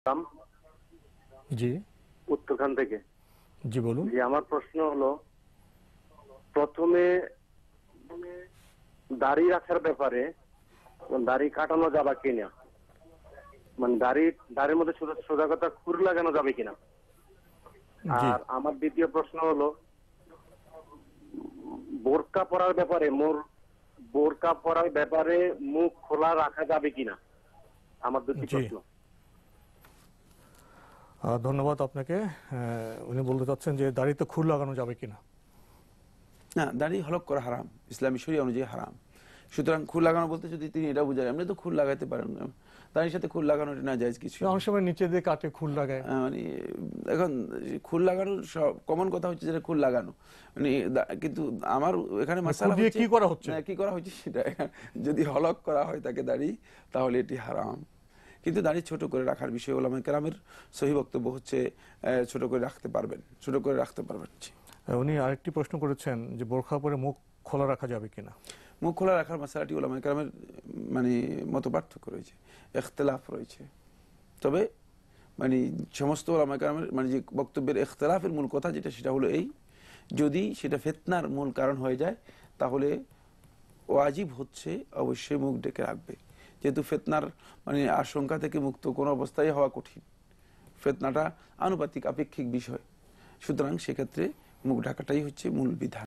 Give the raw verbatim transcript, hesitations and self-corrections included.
রাম জি উত্তরখান থেকে। জি বলুন। জি, আমার প্রশ্ন হলো, প্রথমে দাড়ি রাখার ব্যাপারে দাড়ি কাটানো যাবে কিনা, মানে দাড়ি দাড়ির মধ্যে সোজা সোজা কথা খুর লাগানো যাবে কিনা। জি আর আমার দ্বিতীয় প্রশ্ন হলো, বোরকা পরার ব্যাপারে মোর বোরকা পরার ব্যাপারে মুখ খোলা রাখা যাবে কিনা। আমার দুটি জি প্রশ্ন। আহ, ধন্যবাদ আপনাকে। আহ, উনি বলতে চাচ্ছেন যে দাড়িতে খুর লাগানো যাবে কিনা। না, দাড়ি হলক করা হারাম, ইসলামী শরীয়ত অনুযায়ী হারাম। সুতরাং খুর লাগানো বলতে যদি তিনি এটা বুঝায়, আপনি তো খুর লাগাইতে পারেন না, দাড়ির সাথে খুর লাগানো না জায়েজ কিছু। অনেক সময় নিচে দিয়ে কাটে খুর লাগায়। আহ, মানে এখন খুর লাগানোর সব কমন কথা হচ্ছে যেটা খুর লাগানো, মানে দা- কিন্তু আমার এখানে মানে মাসালা খুর দিয়ে হচ্ছে কি করা হচ্ছে? না, কি করা হচ্ছে সেটা। যদি হলক করা হয় তাকে দাড়ি, তাহলে এটি হারাম। কিন্তু দাড়ি ছোট করে রাখার বিষয় ওলামা কেরামের সহি বক্তব্য হচ্ছে আহ, ছোট করে রাখতে পারবেন, ছোট করে রাখতে পারবেন। আহ, উনি আরেকটি প্রশ্ন করেছেন যে বোরখা পরে মুখ খোলা রাখা যাবে কিনা। মুখ খোলা রাখার মশালাটি ওলামা কেরামের মানে মত পার্থক্য রয়েছে, এখতলাফ রয়েছে। তবে মানে সমস্ত ওলামা কেরামের মানে যে বক্তব্যের এখতলাফের মূল কথা যেটা, সেটা হলো এই, যদি সেটা ফিতনার মূল কারণ হয়ে যায় তাহলে ওয়াজিব হচ্ছে অবশ্যই মুখ ডেকে রাখবে, যেহেতু ফিতনার মানে আশঙ্কা থেকে মুক্ত কোনো অবস্থায় হওয়া কঠিন। ফিতনাটা আনুপাতিক আপেক্ষিক বিষয়, সুতরাং সেক্ষেত্রে মুখ ঢাকাটাই হচ্ছে মূল বিধান।